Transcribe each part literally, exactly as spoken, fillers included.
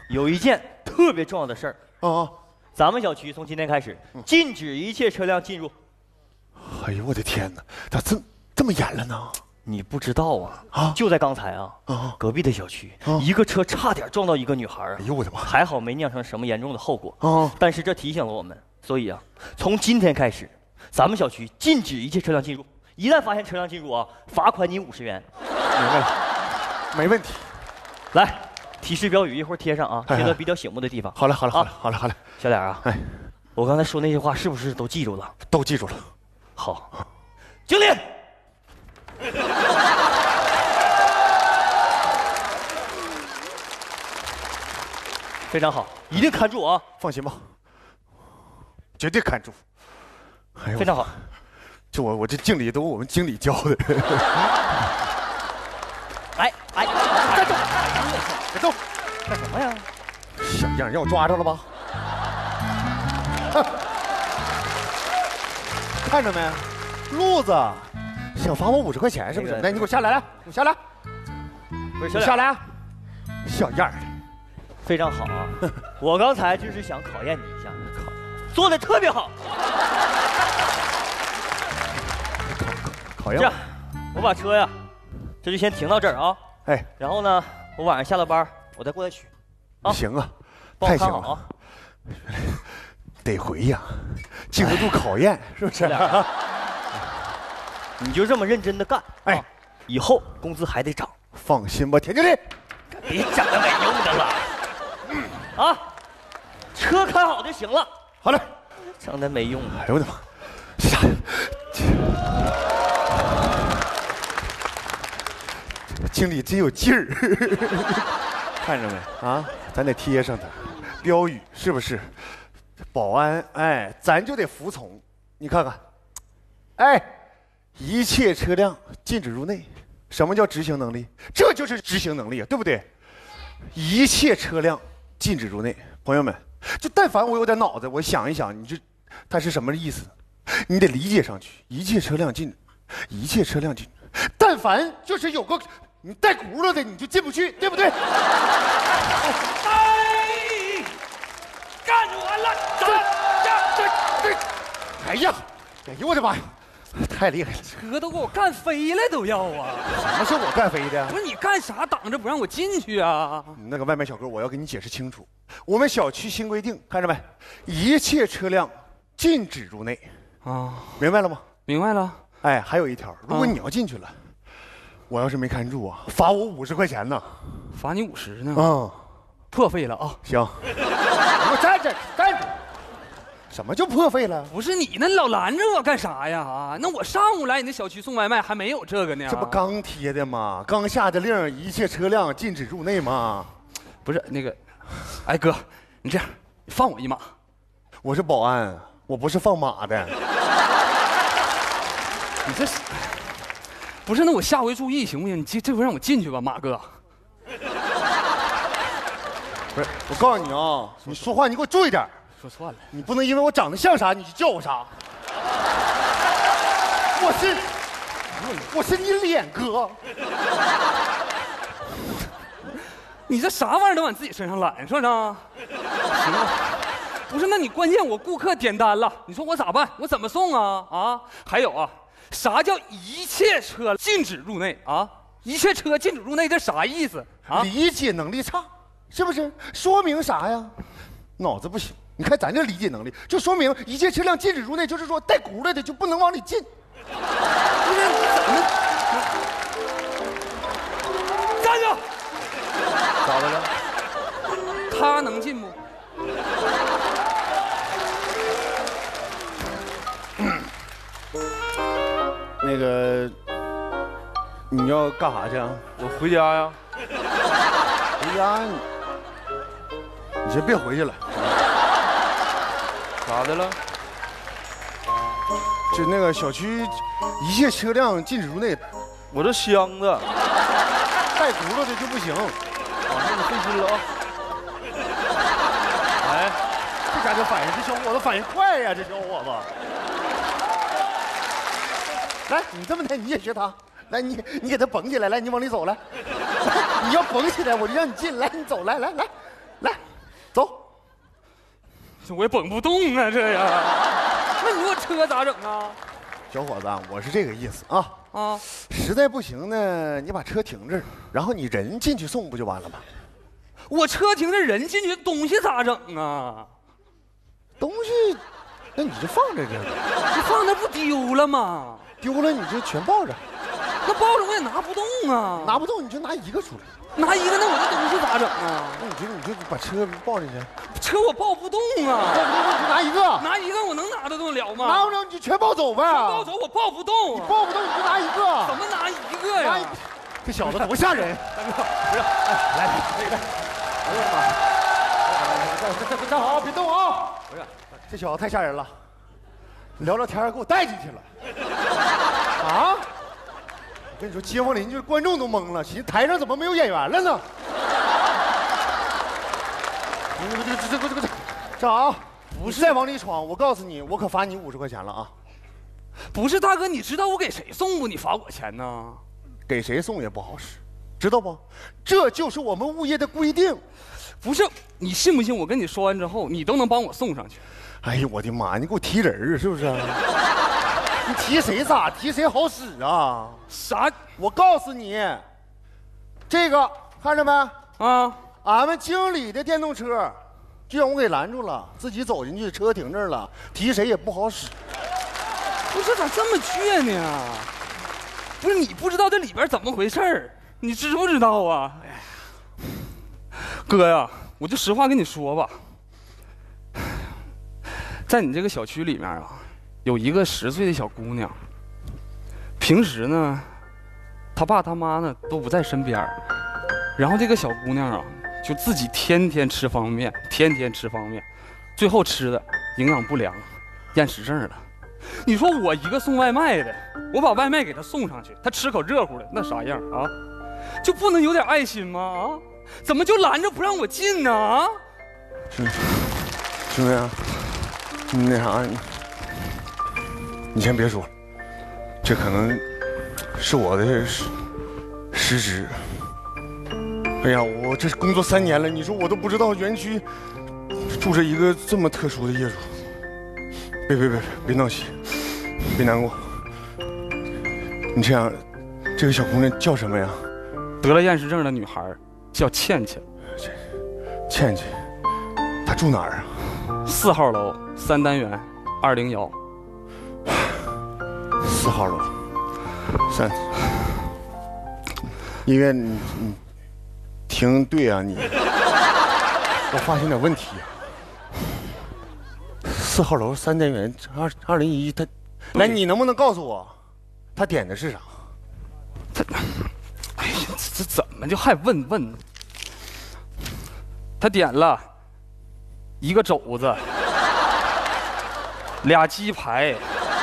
有一件特别重要的事儿啊， 咱们小区从今天开始禁止一切车辆进入。 哎呦我的天哪，咋这这么严了呢？ 你不知道啊？ 啊， 就在刚才啊， 啊， 隔壁的小区， 啊、 一个车差点撞到一个女孩啊！ 哎呦我的妈！ 还好没酿成什么严重的后果啊。 但是这提醒了我们，所以啊，从今天开始，咱们小区禁止一切车辆进入。一旦发现车辆进入啊，罚款你五十元。 明白了，没问题。 来，提示标语一会儿贴上啊，贴到比较醒目的地方。 好嘞，好嘞，好嘞，好嘞，好嘞。 小点啊，哎，我刚才说那些话是不是都记住了？ 都记住了。 好，敬礼。非常好，一定看住啊！ 放心吧，绝对看住。 哎呦，非常好。 这我我这敬礼都我们经理教的。 哎哎，站住！别动！干什么呀？ 小样，让我抓着了吧？看着没，路子想罚我五十块钱是不是？来，你给我下来，来，你下来。 不是， 下来啊！小样的。 非常好啊！我刚才就是想考验你一下，考做的特别好。 考验这样，我把车呀，这就先停到这儿啊。 哎， 然后呢，我晚上下了班，我再过来取。 啊，行啊， 太行了，得回呀，经得住考验，是不是？ 你就这么认真的干，哎，以后工资还得涨。 放心吧，田经理， 别讲那没用的了。啊，车开好就行了。 好嘞， 整的没用的。 哎呦我的妈！啥？经理真有劲儿，看着没啊？咱得贴上它，标语是不是？保安，哎，咱就得服从。你看看，哎，一切车辆禁止入内。什么叫执行能力？这就是执行能力啊，对不对？一切车辆禁止入内，朋友们，就但凡我有点脑子，我想一想，你这它是什么意思？你得理解上去。一切车辆禁，一切车辆禁，但凡就是有个你带轱辘的，你就进不去，对不对？ 哎，干完了，走， 对对。哎呀，哎呦我的妈呀！太厉害了， 车都给我干飞了都要啊！ 什么是我干飞的？ 不是你干啥挡着不让我进去啊？ 那个外卖小哥，我要给你解释清楚，我们小区新规定，看着没？一切车辆禁止入内啊，明白了吗？ 明白了。 哎，还有一条，如果你要进去了，啊、我要是没看住啊，罚我五十块钱呢。 罚你五十呢？ 嗯， 破费了啊！ 行，你给我站着，站住！什么就破费了？ 不是你那老拦着我干啥呀？啊，那我上午来你那小区送外卖还没有这个呢。 这不刚贴的吗？刚下的令，一切车辆禁止入内吗？ 不是那个，哎哥，你这样，你放我一马。 我是保安，我不是放马的。 你这是，不是？那我下回注意行不行？你这这回让我进去吧，马哥。 不是，我告诉你啊，你说话你给我注意点。 说错了， 你不能因为我长得像啥你就叫我啥。我是，我是你脸哥。 你这啥玩意儿都往自己身上揽，说呢？行吧，不是，那你关键我顾客点单了，你说我咋办？我怎么送啊？啊，还有啊，啥叫一切车禁止入内啊？一切车禁止入内这啥意思啊？ 理解能力差，是不是？说明啥呀？脑子不行。你看咱这理解能力，就说明一切车辆禁止入内，就是说带轱辘的就不能往里进。 不是，怎么？站住！ 咋的了？ 他能进不？ 那个，你要干啥去啊？ 我回家呀。 回家你，你先别回去了。 咋的了？ 就那个小区，一切车辆禁止入内。 我这箱子带轱辘的就不行。 啊，那你费心了啊！ 哎，这家伙反应，这小伙子反应快呀，这小伙子。来，你这么的，你也学他。来，你你给他绷起来，来，你往里走来。你要绷起来，我就让你进来。你走，来来来，来。 这我也绷不动啊，这呀。那你说我车咋整啊？ 小伙子，我是这个意思啊啊， 实在不行呢，你把车停这儿，然后你人进去送不就完了吗？ 我车停这人进去，东西咋整啊？ 东西，那你就放在这儿， 你放那不丢了吗？ 丢了你就全抱着， 那抱着我也拿不动啊。 拿不动你就拿一个出来。 拿一个，那我这东西咋整啊？ 那你就你就把车抱进去， 车我抱不动啊。 你就拿一个， 拿一个我能拿得动了吗？ 拿不了你就全抱走呗。 抱走我抱不动、啊， 抱不动你就拿一个。 怎么拿一个呀？ 拿这小子多吓人！大哥，不是，哎，来，这个，哎呀妈！站站站站好，别动啊！不是，这小子太吓人了，聊聊天给我带进去了。啊！我跟你说，街坊邻居、观众都懵了，寻思台上怎么没有演员了呢？这个这个这个这个这这啊！不是再往里闯，我告诉你，我可罚你五十块钱了啊！ 不是大哥，你知道我给谁送不？你罚我钱呢？ 给谁送也不好使，知道不？这就是我们物业的规定。 不是，你信不信？我跟你说完之后，你都能帮我送上去。 哎呦我的妈！你给我提人儿是不是？你提谁咋提谁好使啊？ 啥？ 我告诉你，这个看着没？ 啊， 俺们经理的电动车，就让我给拦住了，自己走进去，车停这儿了，提谁也不好使。 不是咋这么倔呢？不是你不知道这里边怎么回事儿，你知不知道啊？哥呀，我就实话跟你说吧，在你这个小区里面啊，有一个十岁的小姑娘，平时呢，她爸她妈呢都不在身边，然后这个小姑娘啊，就自己天天吃方便面，天天吃方便面，最后吃的营养不良，厌食症了。你说我一个送外卖的，我把外卖给她送上去，她吃口热乎的，那啥样啊？就不能有点爱心吗？啊，怎么就拦着不让我进呢？啊， 兄兄弟啊，你那啥，你你先别说，这可能是我的失失职。哎呀，我这工作三年了，你说我都不知道园区住着一个这么特殊的业主。别别别别闹气，别难过。你这样，这个小姑娘叫什么呀？ 得了厌食症的女孩叫倩倩。 倩倩，她住哪儿啊？ 四号楼三单元二零幺。 四号楼三。医院，你你听对啊你。我发现点问题啊。四号楼三单元二二零一，他，来，你能不能告诉我，他点的是啥？ 他，哎呀，这怎么就还问问？他点了一个肘子，俩鸡排，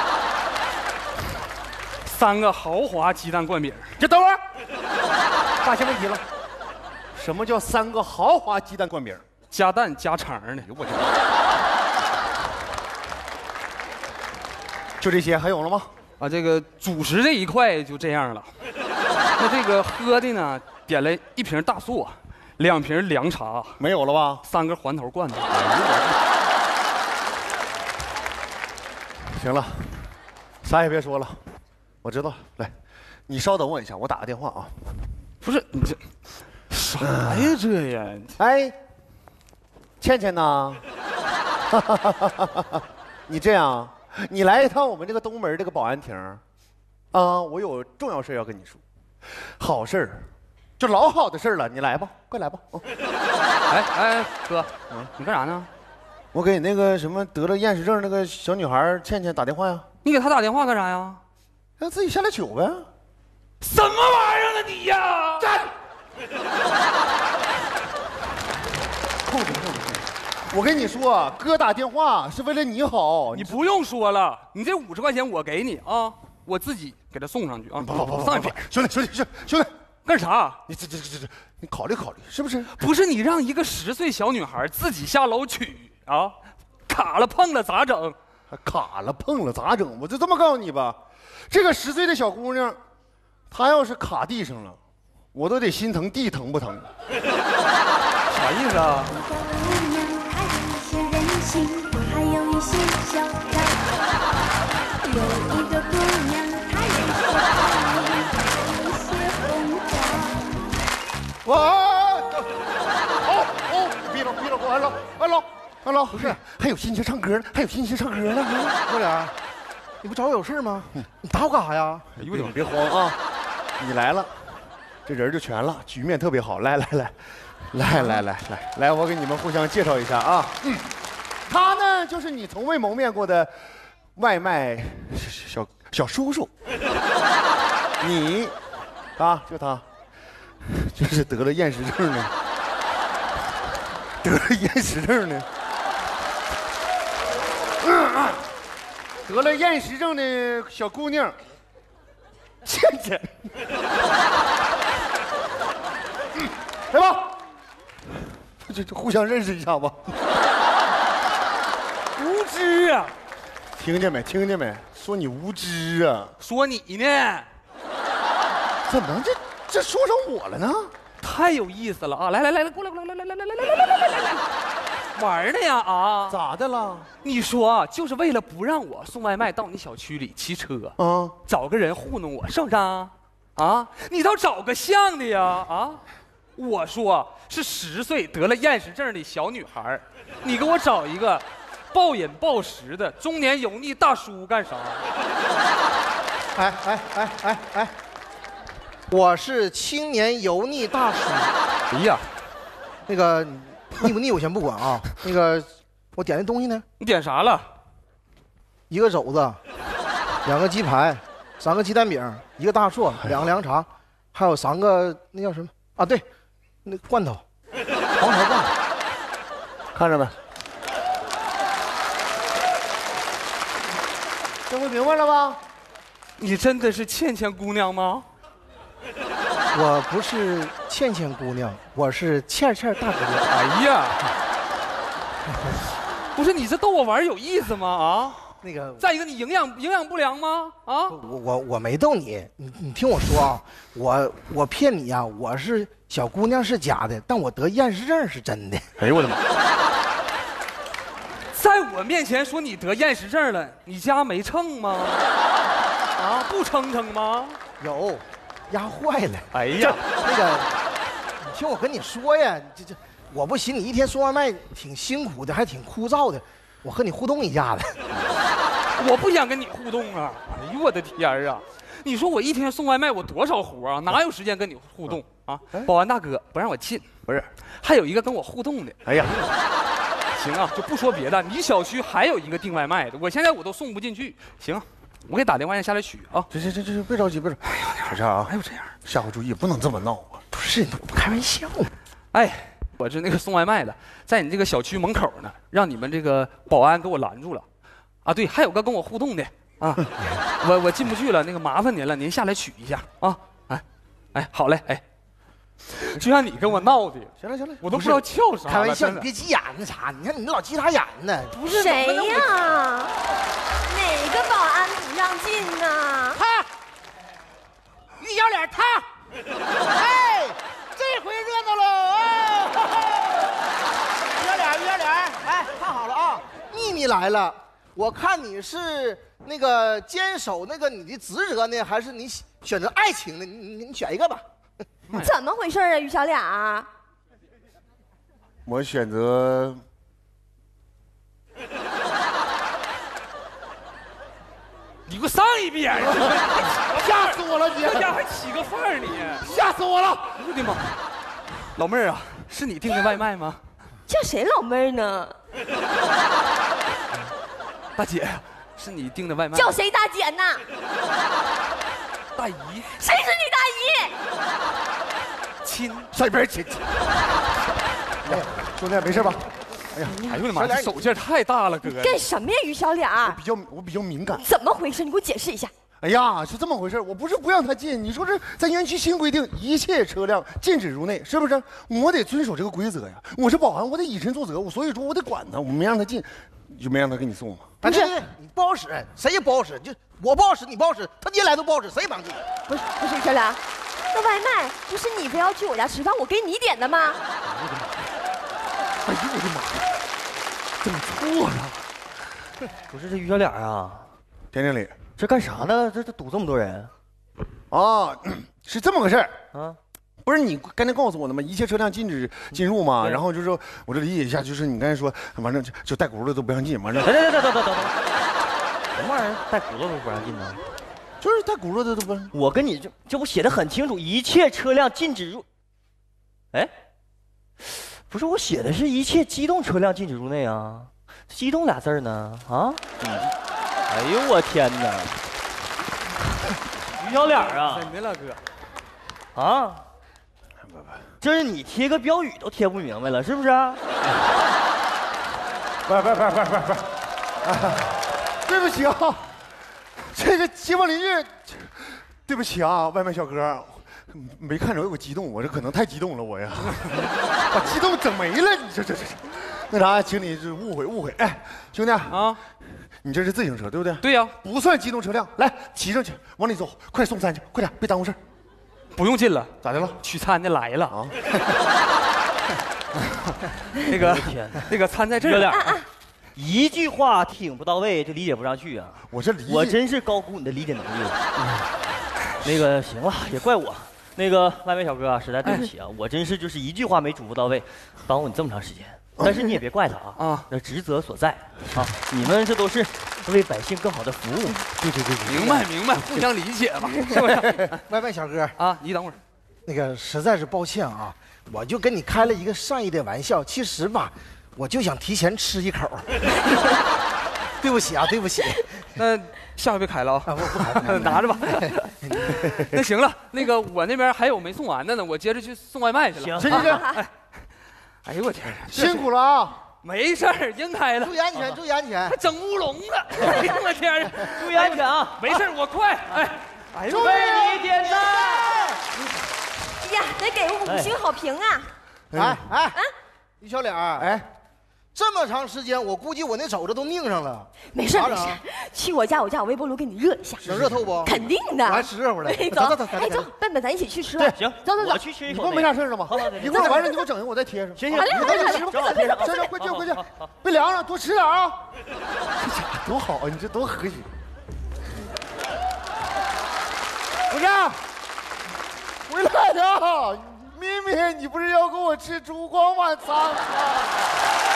三个豪华鸡蛋灌饼。 就等会儿，发现问题了。什么叫三个豪华鸡蛋灌饼？ 加蛋加肠的。 我这。就这些，还有了吗？ 啊，这个主食这一块就这样了。那这个喝的呢，点了一瓶大硕，两瓶凉茶， 没有了吧？ 三个环头罐头。 行了，啥也别说了，我知道。来，你稍等我一下，我打个电话啊。 不是你这啥呀这呀？ 哎，倩倩呐，你这样。你来一趟我们这个东门这个保安亭，啊，我有重要事要跟你说，好事儿，就老好的事儿了，你来吧，快来吧。哦、 哎哎，哥，嗯，你干啥呢？ 我给那个什么得了厌食症那个小女孩倩倩打电话呀。 你给她打电话干啥呀？ 让自己下来取呗。 什么玩意儿啊你呀？ 站！控制控制控制！我跟你说，哥打电话是为了你好。 你不用说了，你这五十块钱我给你啊，我自己给他送上去啊。 不不不， 上去， 兄弟兄弟兄兄弟， 干啥？ 你这这这这，你考虑考虑，是不是？ 不是你让一个十岁小女孩自己下楼取啊，卡了碰了咋整？ 卡了碰了咋整？我就这么告诉你吧，这个十岁的小姑娘，她要是卡地上了，我都得心疼地疼不疼？ 啥意思啊？ 心，还有一些小账。有一个姑娘，她也喜欢你，有一些红妆。 哇！哦哦，闭了闭了，关了关了关了。不是，还有心情唱歌呢，还有心情唱歌呢。 小脸，你不找我有事吗？你打我干啥呀？ 哎呦，你别慌啊，你来了，这人就全了，局面特别好。来来来，来来来来来，我给你们互相介绍一下啊。嗯，他呢就是你从未谋面过的外卖小小叔叔。你啊，就他，就是得了厌食症的，得了厌食症的。嗯得了厌食症的小姑娘，倩倩，嗯，来吧，这这互相认识一下吧。 无知啊！ 听见没？听见没？说你无知啊！ 说你呢， 怎么这这说上我了呢？ 太有意思了啊！来来来来，过来过来来来来来来来来来来来，玩的呀啊！ 咋的了？ 你说啊，就是为了不让我送外卖到你小区里骑车， 啊， 找个人糊弄我，是不是啊？啊，你倒找个像的呀！啊，我说是十岁得了厌食症的小女孩，你给我找一个暴饮暴食的中年油腻大叔干啥？ 哎哎哎哎哎，我是青年油腻大叔。 哎呀， 那个腻不腻我先不管啊。那个我点的东西呢？ 你点啥了？ 一个肘子，两个鸡排，三个鸡蛋饼，一个大硕，两个凉茶，还有三个那叫什么啊？对，那罐头，黄桃罐头。 看着没？这回明白了吧？ 你真的是倩倩姑娘吗？ 我不是倩倩姑娘，我是倩倩大哥。 哎呀，不是你这逗我玩有意思吗？啊， 那个， 再一个你营养营养不良吗？啊， 我我我没逗你，你你听我说啊，我我骗你呀、啊，我是小姑娘是假的，但我得厌食症是真的。 哎呦我的妈！ 在我面前说你得厌食症了，你家没秤吗？啊，不称称吗？ 有，压坏了。 哎呀， 那个，你听我跟你说呀，这这，我不寻你一天送外卖挺辛苦的，还挺枯燥的，我和你互动一下子。 我不想跟你互动啊！哎呦我的天儿啊！你说我一天送外卖我多少活啊？哪有时间跟你互动啊？保安大哥不让我进， 不是， 还有一个跟我互动的。 哎呀， 行啊，就不说别的，你小区还有一个订外卖的，我现在我都送不进去。行，我给打电话让下来取啊。 这这这这别着急，别着急。哎呀，小倩啊， 还有这样， 下回注意，不能这么闹啊！ 不是，我开玩笑。 哎，我是那个送外卖的，在你这个小区门口呢，让你们这个保安给我拦住了。啊，对，还有个跟我互动的啊，我我进不去了，那个麻烦您了，您下来取一下啊。哎，哎，好嘞，哎，就像你跟我闹的， 行了行了， 我都不知道叫啥了。 开玩笑， 真的你别急眼那啥，你看你老急啥眼呢？ 不是谁呀？哪个保安不让进呢？ 他，于小脸他，哎，这回热闹喽！哎，于小脸，于小脸，哎，看好了啊，秘密来了。我看你是那个坚守那个你的职责呢，还是你选择爱情呢？你你你选一个吧。 怎么回事啊，于小俩？ 我选择。 你给我上一边！ 吓死我了你！ 这家还起个范儿你！ 吓死我了！ 我的妈！老妹儿啊，是你订的外卖吗？ 叫谁老妹儿呢？ 大姐，是你订的外卖？ 叫谁大姐呢？ 大姨。 谁是你大姨？ 亲。 上一边去！哎呀，兄弟，没事吧？哎呀， 哎呦我的妈，这手劲儿太大了，哥。 干什么呀，于小俩？ 比较我比较敏感。 怎么回事？你给我解释一下。 哎呀，是这么回事，我不是不让他进，你说这咱园区新规定，一切车辆禁止入内，是不是？我得遵守这个规则呀。我是保安，我得以身作则，我所以说我得管他，我没让他进，就没让他给你送嘛。 不是，你不好使，谁也不好使，就我不好使，你不好使，他爹来都不好使，谁帮进？ 不是不是，于小俩，那外卖不是你非要去我家吃饭，我给你点的吗？ 哎呦我的妈呀！ 整错了。 不是这于小脸啊， 田经理， 这干啥呢？这这堵这么多人啊，是这么个事儿。 啊？ 不是你刚才告诉我的吗？一切车辆禁止进入嘛。 对然后就说，我这理解一下，就是你刚才说，反正就就带轱辘的都不让进，完了等等等等等等等，什么玩意儿？带轱辘都不让进呢？ 就是带轱辘的都不让。 我跟你这这不写的很清楚，一切车辆禁止入。哎，不是我写的是一切机动车辆禁止入内啊，机动俩字儿呢？啊？哎呦我天哪！于小脸啊！ 怎么了哥？ 啊？这是你贴个标语都贴不明白了，是不是啊？ 不是不是不是不是不是不是，对不起啊，这个街坊邻居，对不起啊，外卖小哥，没看着有个激动，我这可能太激动了，我呀，把激动整没了，你这这这，那啥，请你这误会误会，哎，兄弟啊， 你这是自行车对不对？ 对呀、 不算机动车辆，来骑上去，往里走，快送餐去，快点，别耽误事儿。 不用进了， 咋的了？ 取餐的来了啊！ 那个天哪！ 那个餐在这儿于小脸啊，一句话听不到位就理解不上去啊！ 我这理解， 我真是高估你的理解能力了。那个行了，也怪我。那个外卖小哥啊，实在对不起啊，我真是就是一句话没嘱咐到位，耽误你这么长时间。但是你也别怪他啊， 啊， 那职责所在啊，你们这都是为百姓更好的服务。对对对对， 明白明白，互相理解嘛，是不是？ 外卖小哥， 啊，你等会儿， 那个实在是抱歉啊，我就跟你开了一个善意的玩笑，其实吧，我就想提前吃一口。对不起啊，对不起。 那下回别开了啊， 啊，我不开， 拿着吧。那行了，那个我那边还有没送完的呢，我接着去送外卖去了。 行行行行， 哎，哎呦我天， 辛苦了啊！ 没事儿，应该的注。意安全，注意安全还。整乌龙了，哎呦我天！ 注意安全啊！ 没事儿，我快。哎，哎呦， 为你点赞。 哎呀，得给我五星好评啊！ 哎哎，于小脸儿，哎，这么长时间，我估计我那肘子都拧上了。 没事儿没啥整事儿，去我家，我家有微波炉给你热一下。 能热透不？ 肯定的。 我还吃热乎嘞。 哎， 走走走走， 哎走，笨笨，咱一起去吃饭。 行， 走走走我。去吃一口。 你不没啥事儿了吗？ 好好， 一会儿完事你给我整一个，我再贴上。 行行， 好嘞好嘞好嘞正好贴上。 行行，快进快进，别凉了，多吃点啊！这家伙多好啊，你这多和谐。不是，回来的，咪咪，你不是要跟我吃烛光晚餐吗？